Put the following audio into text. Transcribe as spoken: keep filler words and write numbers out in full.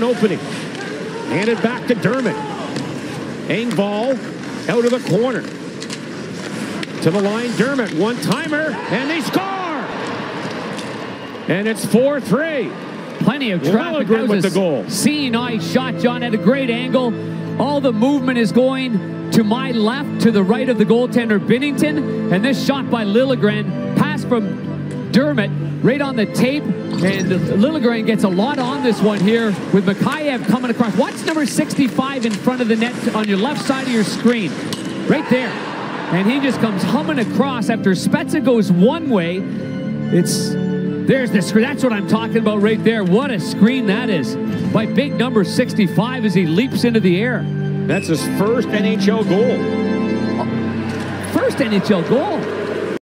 Opening. Handed back to Dermott. Engvall out of the corner. To the line, Dermott. One-timer, and they score! And it's four three. Plenty of traffic. Liljegren with the goal. See, nice shot, John, at a great angle. All the movement is going to my left, to the right of the goaltender, Binnington. And this shot by Liljegren, pass from Dermott, right on the tape. And Liljegren gets a lot on this one here with Mikheyev coming across. Watch number sixty-five in front of the net on your left side of your screen. Right there. And he just comes humming across after Spezza goes one way. It's, there's the screen. That's what I'm talking about right there. What a screen that is by big number sixty-five as he leaps into the air. That's his first N H L goal. First N H L goal.